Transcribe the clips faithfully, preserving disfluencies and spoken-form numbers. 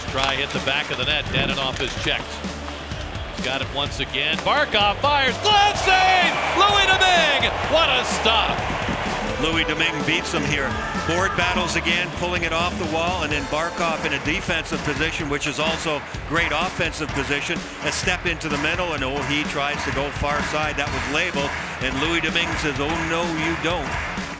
try hit the back of the net. Dadonov is checked. He's got it once again. Barkov fires. Glove save! Louis Domingue! What a stop! Louis Domingue beats him here. Board battles again, pulling it off the wall, and then Barkov in a defensive position, which is also great offensive position. A step into the middle, and oh, he tries to go far side. That was labeled, and Louis Domingue says, oh no, you don't.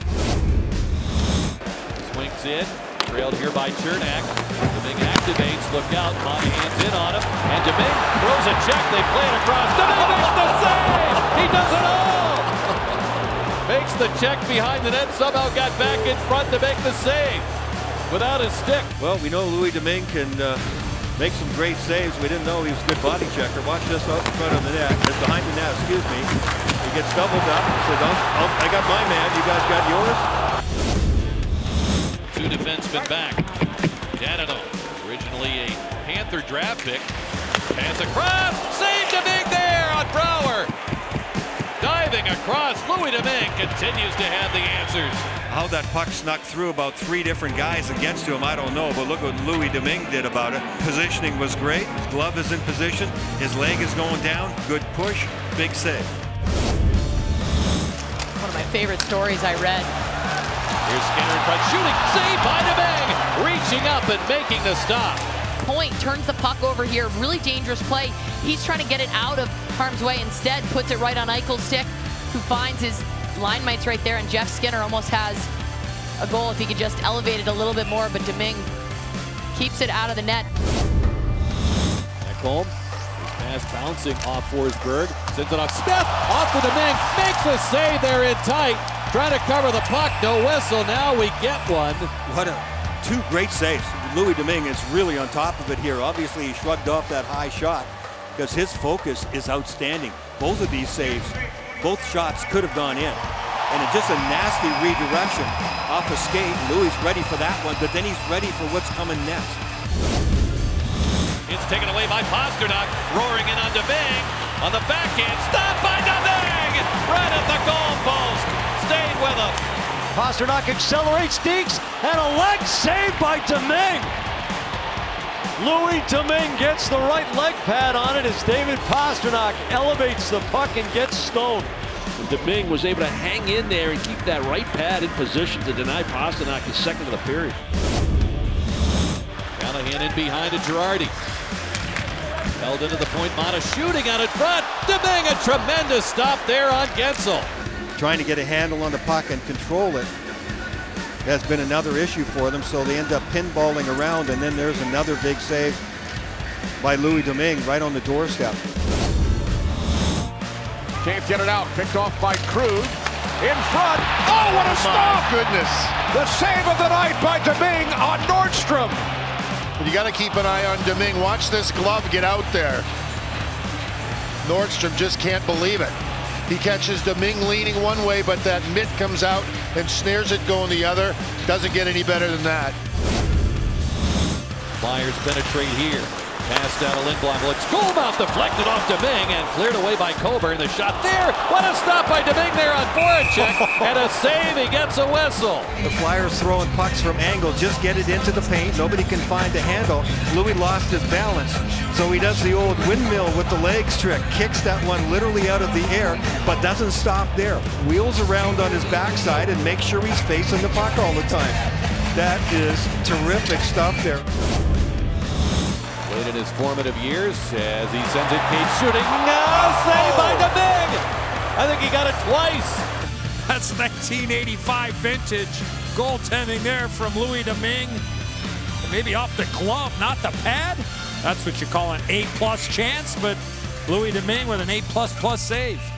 Swings in, trailed here by Cernak. Domingue activates, look out, Monahan's in on him, and Domingue throws a check, they play it across. Domingue makes the save! He does it all! Makes the check behind the net, somehow got back in front to make the save without his stick. Well, we know Louis Domingue can uh, make some great saves. We didn't know he was a good body checker. Watch this out in front of the net, it's behind the net, excuse me. He gets doubled up and says, oh, oh, I got my man, you guys got yours? Two defensemen back. Dadonov, originally a Panther draft pick. Pass across, save Domingue there on Brouwer. Diving across, Louis Domingue continues to have the answers. How that puck snuck through about three different guys and gets to him, I don't know, but look what Louis Domingue did about it. Positioning was great, his glove is in position, his leg is going down, good push, big save. One of my favorite stories I read. Here's Skinner in front, shooting, save by Domingue, reaching up and making the stop. Point turns the puck over here, really dangerous play. He's trying to get it out of harm's way, instead puts it right on Eichel's stick, who finds his line mates right there, and Jeff Skinner almost has a goal if he could just elevate it a little bit more, but Domingue keeps it out of the net. Ekholm, his pass bouncing off Forsberg, sends it off Smith, off to Domingue, makes a save there in tight, trying to cover the puck, no whistle, now we get one. What a two great saves. Louis Domingue is really on top of it here. Obviously, he shrugged off that high shot because his focus is outstanding. Both of these saves, both shots could have gone in. And it's just a nasty redirection off a skate. Louis is ready for that one, but then he's ready for what's coming next. It's taken away by Pastrnak, roaring in on Domingue. On the backhand, stopped by Domingue! Right at the goal post, stayed with him. Pastrnak accelerates, Deeks, and a leg save by Domingue. Louis Domingue gets the right leg pad on it as David Pastrnak elevates the puck and gets stoned. And Domingue was able to hang in there and keep that right pad in position to deny Pastrnak his second of the period. Callahan in behind to Girardi. Held into the point, Mata shooting out in front. Domingue, a tremendous stop there on Guentzel. Trying to get a handle on the puck and control it has been another issue for them, so they end up pinballing around, and then there's another big save by Louis Domingue right on the doorstep. Can't get it out, picked off by Krug. In front, oh, what a stop! Goodness. The save of the night by Domingue on Nordstrom. You got to keep an eye on Domingue. Watch this glove get out there. Nordstrom just can't believe it. He catches Domingue leaning one way, but that mitt comes out and snares it going the other. Doesn't get any better than that. Flyers penetrate here. Passed out of Lindblom. Looks Goldmouth deflected off Domingue and cleared away by Coburn. The shot there. What a stop by Domingue there on Voracek. And a save. He gets a whistle. The Flyers throwing pucks from angle. Just get it into the paint. Nobody can find a handle. Louis lost his balance. So he does the old windmill with the legs trick. Kicks that one literally out of the air, but doesn't stop there. Wheels around on his backside and makes sure he's facing the puck all the time. That is terrific stuff there. Late in his formative years as he sends it, Cage shooting. No, saved by Domingue. I think he got it twice. That's nineteen eighty-five vintage goaltending there from Louis Domingue. Maybe off the glove, not the pad. That's what you call an A plus chance, but Louis Domingue with an A plus plus save.